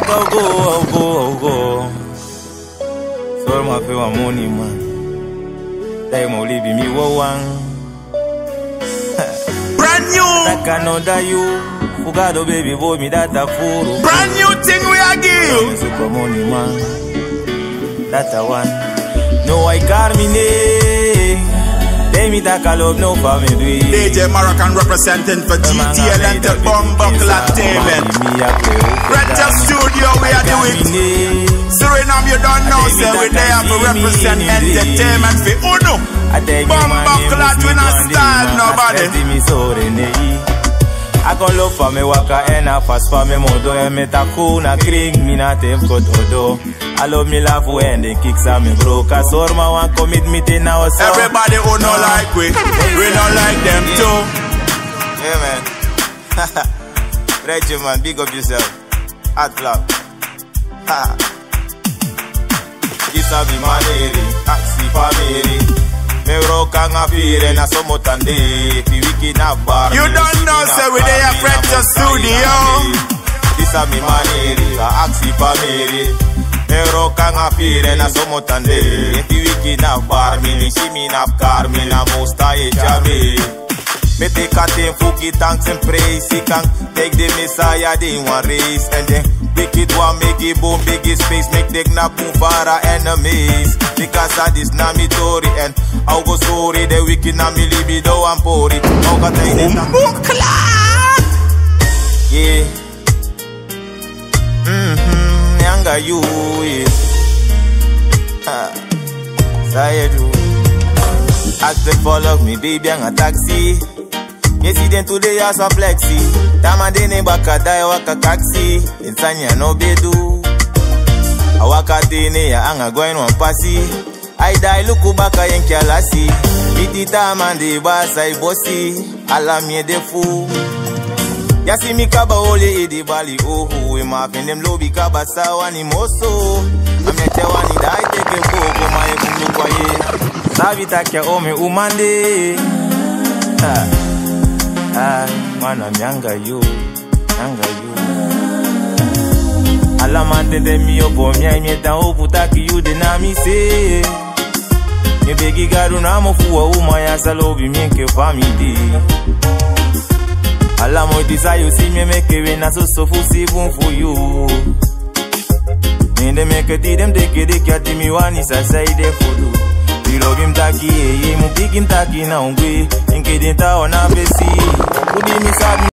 go. So my feel my money, man. They mo leave me one. Brand new. I cannot die you. Fugado baby boy me that a fool. Brand new thing we are give. Super money, man. That's a one. No, I got me name. They me that I love no family. DJ Moroccan representing for GTL and the Bumbuckle Entertainment. Red Studio we are doing. Suriname you don't know, sir. We there to represent entertainment for Uno. Bumbuckle we not style nobody. I can love for me waka and I fast for me modo and me takuna kring me not have got odo. I love me laugh when the kicks are me broke. I saw my one commit me to now. Everybody who don't like we don't like them too. Yeah, man. Right, you man, big up yourself. Hot flop. This a be my lady, taxi family. Me rock and a fire na so mutande. Fi wiki na bar. You don't know, sir, we there Red Studio. This a me my lady, taxi family. Me rock and a fire na so mutande. Fi wiki na bar. Me si me na car, me na musta e jame. Me take a team, fuki thanks and praise. He can take the Messiah, they one race. And then big it one, make it boom, big it space. Make the na boom for our enemies. Because of this na me tori. And I'll go sorry, the wicked na me libido and pour it. I'll go take this na yeah. Younger you, yeah. Say you ask follow me, baby, and a taxi. Yes, then today as a flexi. Tamadene baka die waka taxi. Insanya no bedu. Awaka tene ya anga going one passy. I die look baka yenkia lasi. Iti tamande basa I bossy. Alamie de fou. Yasi mi kaba ole edi bali oh. We ma them lobby kaba sawani moso. Amete wani dai teke boko ma ekundu kwa ye. Savita kia ome umande. Man, I'm younger you. Alamante de mi opo mi ai mieta oputaki you de na mi se. Me begi garu na mo fuwa uma ya salobi mi ke family. Alamo desire see me make it na so fusi bun for you. Me de make it them take it ati mi wani sa say de fodu. We love him taki, mu big him taki na ungwe. Inke denta ona besi. Udi mi sabi.